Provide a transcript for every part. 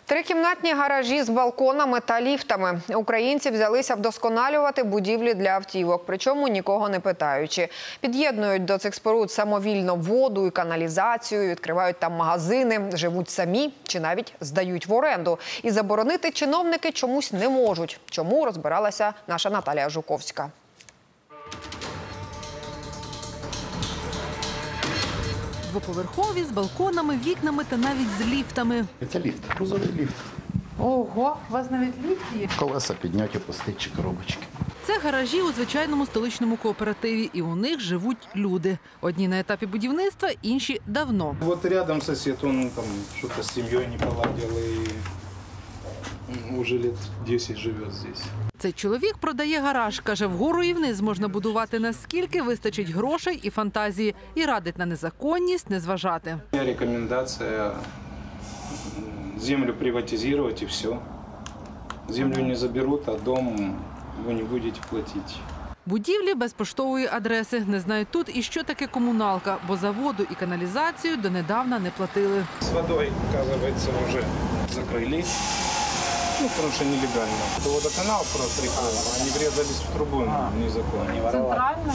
Трикімнатні гаражі з балконами та ліфтами. Українці взялися вдосконалювати будівлі для автівок, причому нікого не питаючи. Під'єднують до цих споруд самовільно воду і каналізацію, відкривають там магазини, живуть самі чи навіть здають в оренду. І заборонити чиновники чомусь не можуть. Чому, розбиралася наша Наталія Жуковська. Двоповерхові, з балконами, вікнами та навіть з ліфтами. Це ліфт, грузовий ліфт. Ого, у вас навіть ліфт є? Колеса підняті, опустити чи коробочки. Це гаражі у звичайному столичному кооперативі, і у них живуть люди. Одні на етапі будівництва, інші давно. Вот рядом сосед, он там что-то с семьей не поладил и уже лет 10 живет здесь. Цей чоловік продає гараж. Каже, вгору і вниз можна будувати, наскільки вистачить грошей і фантазії. І радить на незаконність не зважати. Рекомендация землю приватизировать и все. Землю не заберут, а дом вы не будете платить. Будівлі без поштової адреси. Не знають тут і що таке комуналка, бо за воду і каналізацію донедавна не платили. С водой, оказывается, уже закрыли. Ну, потому что нелегально. Это водоканал просто прикрыл. Они врезались в трубу незаконно. Центральною?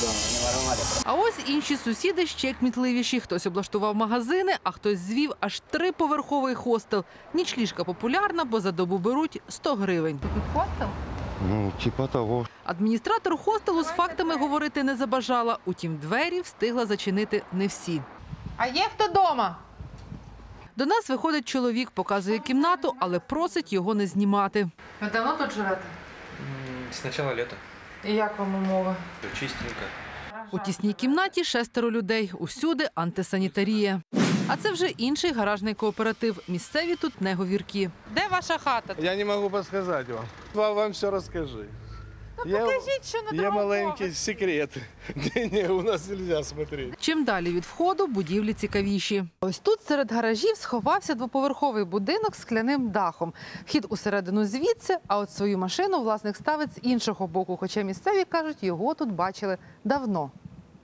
А ось інші сусіди ще кмітливіші. Хтось облаштував магазини, а хтось звів аж 3-поверховий хостел. Нічліжка популярна, бо за добу беруть 100 гривень. Тут хостел? Ну, типа того. Адміністратор хостелу з фактами говорити не забажала. Утім, двері встигла зачинити не всі. А є хто вдома? До нас виходить чоловік, показує кімнату, але просить його не знімати. Ви давно тут живете? С начала лета. І як вам умови? Чистенько. У тісній кімнаті 6 людей. Усюди антисанітарія. А це вже інший гаражний кооператив. Місцеві тут не говіркі. Де ваша хата? Я не могу подсказать вам. Вам все расскажи. Покажіть, що на Є другому маленький секрет. Ні, у нас нельзя смотреть. Чим далі від входу, будівлі цікавіші. Ось тут серед гаражів сховався двоповерховий будинок з скляним дахом. Вхід усередину звідси, а от свою машину власник ставить з іншого боку. Хоча місцеві кажуть, його тут бачили давно.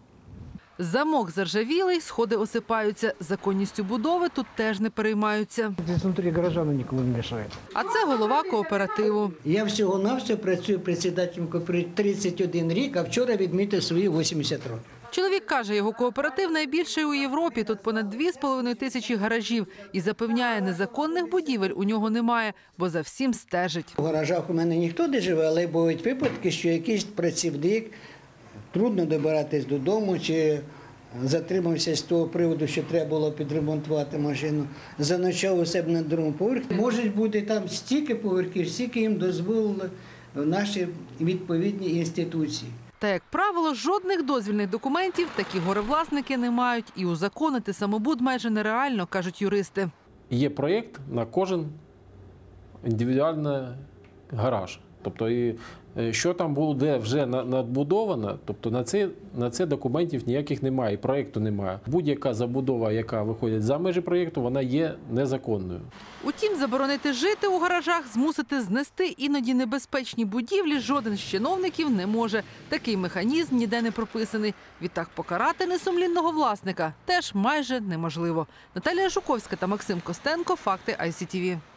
Замок заржавілий, сходи осипаються. Законністю будови тут теж не переймаються. Здесь внутри гаража оно никому не мешает. А це голова кооперативу. Я всього-навсього працюю председателем кооперативу 31 рік, а вчора відмітив свої 80 років. Чоловік каже, його кооператив найбільший у Європі. Тут понад 2,5 тисячі гаражів. І запевняє, незаконних будівель у нього немає, бо за всім стежить. У гаражах у мене ніхто не живе, але бувають випадки, що якийсь працівник трудно добиратись додому, чи затримався з того приводу, що треба було підремонтувати машину, заночав у себе на другому поверхі. Можуть бути там стільки поверхів, стільки їм дозволили наші відповідні інституції. Та, як правило, жодних дозвільних документів такі горевласники не мають. І узаконити самобуд майже нереально, кажуть юристи. Є проєкт на кожен індивідуальний гараж. Тобто, що там буде вже надбудовано, тобто на це документів ніяких немає, і проєкту немає. Будь-яка забудова, яка виходить за межі проєкту, вона є незаконною. Утім, заборонити жити у гаражах, змусити знести іноді небезпечні будівлі жоден з чиновників не може. Такий механізм ніде не прописаний. Відтак покарати несумлінного власника теж майже неможливо. Наталія Жуковська та Максим Костенко. Факти ICTV.